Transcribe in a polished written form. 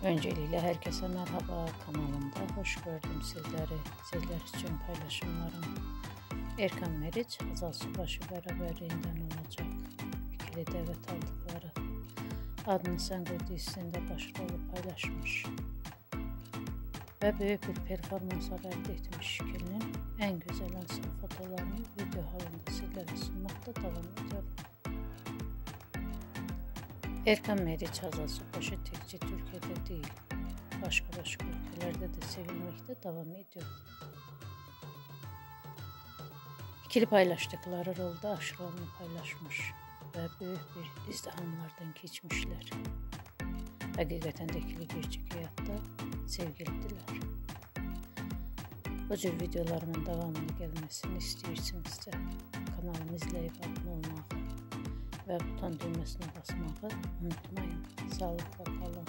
Öncelikle herkese merhaba, kanalımda hoş gördüm sizleri. Sizler için paylaşımlarım Erkan Meriç, Hazal Subaşı beraberliğinden olacak. İkili davet aldıkları Adını Sen Koy dizisinde başrolü paylaşmış. Ve büyük bir performanslar elde etmiş ikilinin en güzel insan fotolarını video halinde sizlere sunmakta devam ediyorum. Erkan Meriç, Hazal Subaşı tekçe Türkiye'de değil, başka ülkelerde de sevilmekte devam ediyor. İkili paylaştıkları rolda aşırılığını paylaşmış ve büyük bir izdihamlardan geçmişler. Hakikaten de ikili gerçek hayatta sevgilidiler. Bu tür videolarımın devamını gelmesini istiyorsanız da kanalımı izleyip abone olmayı ve buton düğmesine basmayı unutmayın. Sağlıkla kalın.